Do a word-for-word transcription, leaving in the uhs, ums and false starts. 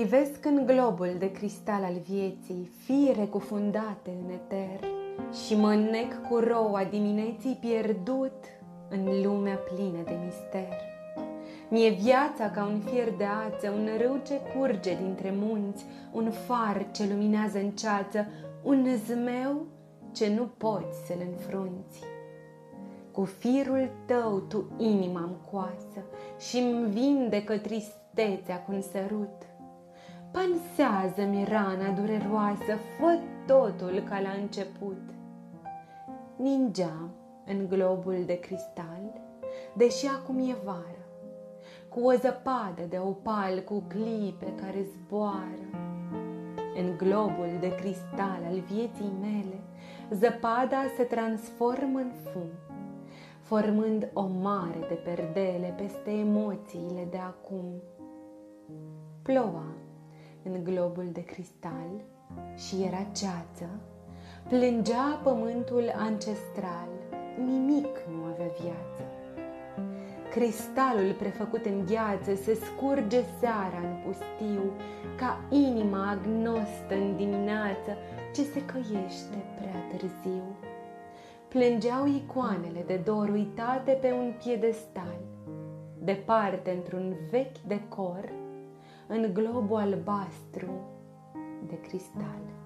Privesc în globul de cristal al vieții, fire cufundate în eter, și mă înnec cu roa dimineții pierdut în lumea plină de mister. Mie viața ca un fier de ață, un râu ce curge dintre munți, un far ce luminează în ceață, un zmeu ce nu poți să-l înfrunți. Cu firul tău tu inima-mi coasă și-mi vindecă tristețea cu un sărut. Pansează-mi rana dureroasă, fă totul ca la început. Ningeam în globul de cristal, deși acum e vară, cu o zăpadă de opal, cu clipe care zboară. În globul de cristal al vieții mele, zăpada se transformă în fum, formând o mare de perdele peste emoțiile de acum. Ploua în globul de cristal și era ceață, plângea pământul ancestral, nimic nu avea viață. Cristalul prefăcut în gheață se scurge seara în pustiu, ca inima agnostă în dimineață ce se căiește prea târziu. Plângeau icoanele de dor uitate pe un piedestal, departe într-un vechi decor, în globul albastru de cristal.